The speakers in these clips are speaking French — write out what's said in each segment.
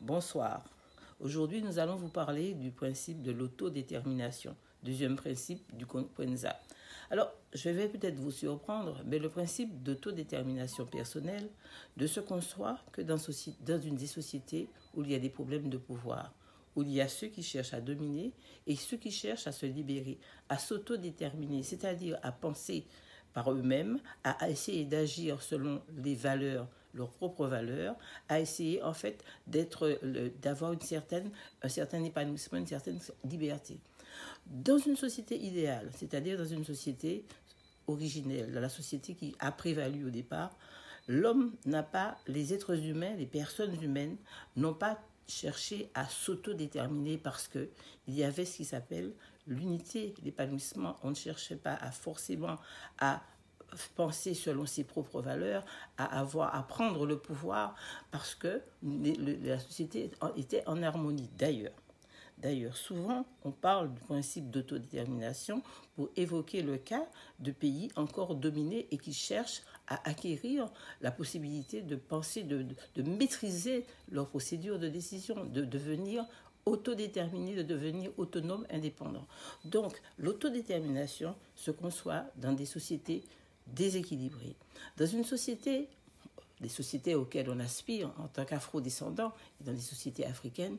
Bonsoir. Aujourd'hui, nous allons vous parler du principe de l'autodétermination, deuxième principe du Kwenza. Alors, je vais peut-être vous surprendre, mais le principe d'autodétermination personnelle ne se conçoit que dans une des sociétés où il y a des problèmes de pouvoir, où il y a ceux qui cherchent à dominer et ceux qui cherchent à se libérer, à s'autodéterminer, c'est-à-dire à penser par eux-mêmes, à essayer d'agir selon les valeurs, leurs propres valeurs, à essayer en fait d'avoir un certain épanouissement, une certaine liberté. Dans une société idéale, c'est-à-dire dans une société originelle, dans la société qui a prévalu au départ, l'homme n'a pas, les êtres humains, les personnes humaines n'ont pas cherché à s'autodéterminer parce qu'il y avait ce qui s'appelle l'unité, l'épanouissement. On ne cherchait pas forcément à penser selon ses propres valeurs, à prendre le pouvoir parce que la société était en harmonie. D'ailleurs, souvent, on parle du principe d'autodétermination pour évoquer le cas de pays encore dominés et qui cherchent à acquérir la possibilité de penser, de maîtriser leur procédure de décision, de devenir autodéterminé, de devenir autonome, indépendant. Donc, l'autodétermination se conçoit dans des sociétés déséquilibrées. Dans une société, les sociétés auxquelles on aspire en tant qu'afro-descendants, dans les sociétés africaines,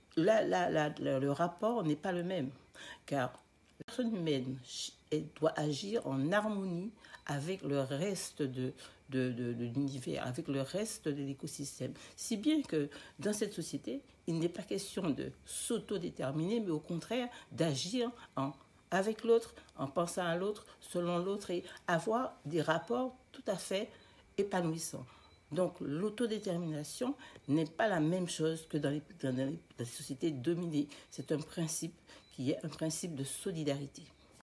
le rapport n'est pas le même, car la personne humaine doit agir en harmonie avec le reste de l'univers, avec le reste de l'écosystème. Si bien que dans cette société, il n'est pas question de s'autodéterminer, mais au contraire d'agir avec l'autre, en pensant à l'autre, selon l'autre, et avoir des rapports tout à fait épanouissants. Donc l'autodétermination n'est pas la même chose que dans les sociétés dominées. C'est un principe qui est un principe de solidarité.